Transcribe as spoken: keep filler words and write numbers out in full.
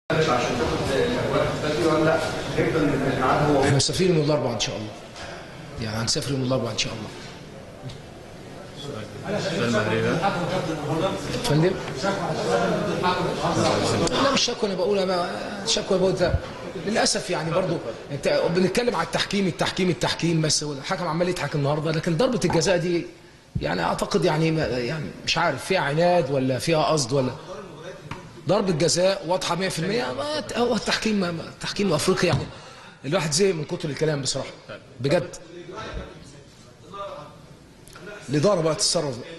عشان تاخد ورقه بدري ولا لا؟ هيفضل الميعاد هو احنا مسافرين يوم الاربعاء ان شاء الله. يعني هنسافر يوم الاربعاء ان شاء الله. سؤال مهري ده؟ فندم؟ لا مش شكوى، انا بقول انا شكوى بقول ده للاسف يعني برضو انت بنتكلم على التحكيم التحكيم التحكيم بس الحكم عمال يضحك النهارده، لكن ضربه الجزاء دي يعني اعتقد يعني يعني مش عارف فيها عناد ولا فيها قصد ولا ضربه جزاء واضحه مية في المية. هو التحكيم التحكيم الافريقي يعني الواحد زهق من كتر الكلام بصراحه بجد. الاداره بقى تتصرف.